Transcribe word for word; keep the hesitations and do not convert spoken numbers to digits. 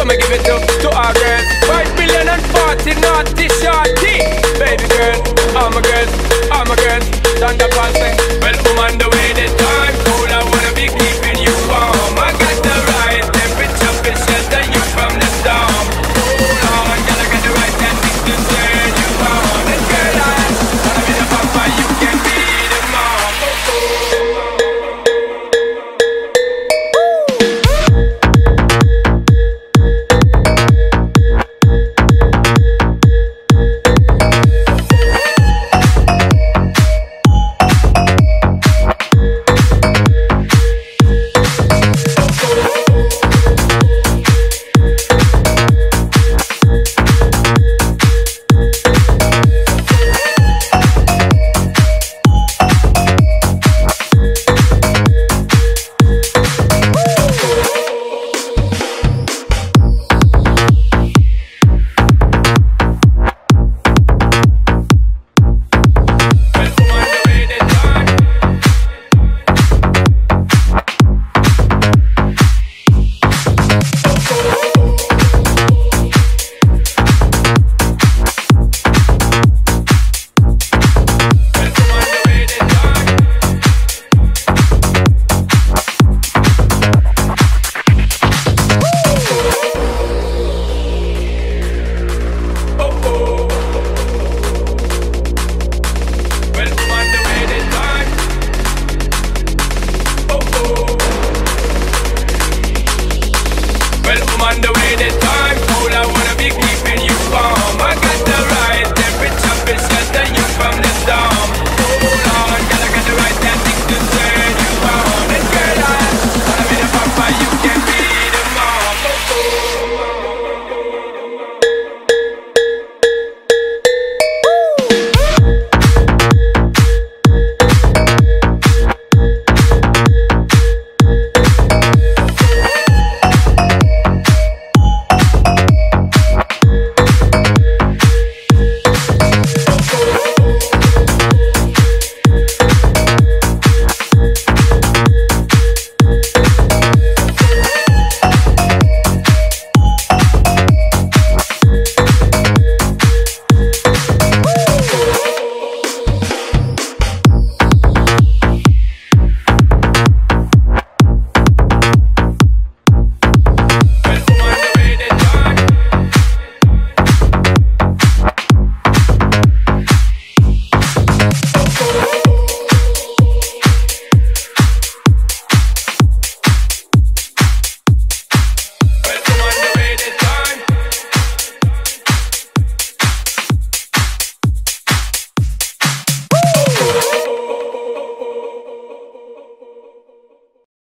I'ma give it to, to our girls. Five million and forty naughty shorty. Baby girl, all my girls, all my girls. Stand up and say, well, I'm on the way this time. Cool, I wanna be keeping you warm. I got the right temperature to shelter you from the storm. Hold on, girl, I got the right tactics to turn you on. And girl, I wanna be the papa, you can be the mom. Oh, oh. On the way this time.